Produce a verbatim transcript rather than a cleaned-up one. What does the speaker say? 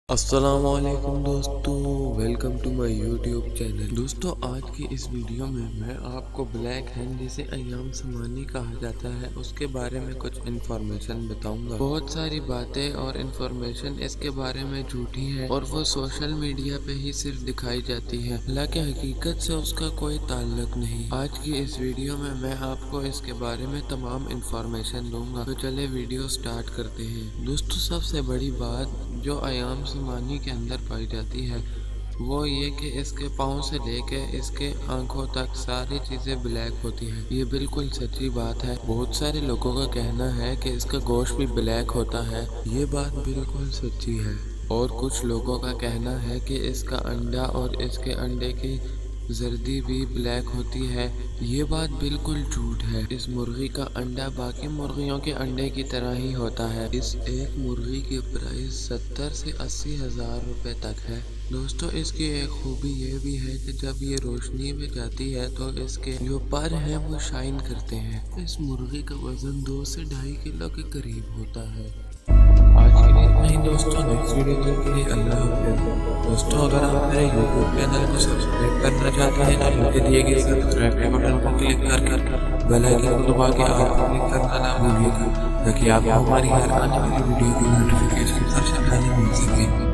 السلام علیکم دوستو، welcome to my YouTube channel. دوستو آج کی اس ویڈیو میں میں آپ کو بلیک ہین جسے ایام سمانی کہا جاتا ہے اس کے بارے میں کچھ انفارمیشن بتاؤں گا۔ بہت ساری باتیں اور انفارمیشن اس کے بارے میں جھوٹی ہے اور وہ سوشل میڈیا پہ ہی صرف دکھائی جاتی ہے، حالانکہ حقیقت سے اس کا کوئی تعلق نہیں۔ آج کی اس ویڈیو میں میں آپ کو اس کے بارے میں تمام انفارمیشن دوں گا، تو چلے ویڈیو سٹارٹ کرتے ہیں۔ دوستو سب سے بڑی بات جو ایام سمانی کے اندر پائی جاتی ہے وہ یہ کہ اس کے پاؤں سے لے کے اس کے آنکھوں تک ساری چیزیں بلیک ہوتی ہیں۔ یہ بالکل سچی بات ہے۔ بہت سارے لوگوں کا کہنا ہے کہ اس کا گوشت بھی بلیک ہوتا ہے، یہ بات بالکل سچی ہے۔ اور کچھ لوگوں کا کہنا ہے کہ اس کا انڈا اور اس کے انڈے کی زردی بھی بلیک ہوتی ہے، یہ بات بالکل جھوٹ ہے۔ اس مرغی کا انڈا باقی مرغیوں کے انڈے کی طرح ہی ہوتا ہے۔ اس ایک مرغی کی پرائس ستر سے اسی ہزار روپے تک ہے۔ دوستو اس کی ایک خوبی یہ بھی ہے کہ جب یہ روشنی میں جاتی ہے تو اس کے جو پر ہیں وہ شائن کرتے ہیں۔ اس مرغی کا وزن دو سے ڈھائی کلو کے قریب ہوتا ہے۔ آج کے لیے اتنا ہی دوستو، نیکسٹ ویڈیو تک کے لیے اللہ حافظ۔ دوستو اگر آپ میرے یوٹیوب چینل کو سبسکرائب کرنا چاہتے ہیں تو نیچے دیے گئے سبسکرائب کے بٹن کو کلک کر کر بیل آئیکن کو دبا کے آل پر کلک کرنا نہ بھولیے گا، تاکہ آپ کو ہماری ہر آنے والی ویڈیو کی نوٹیفیکیشن سب سے پہلے مل سکے۔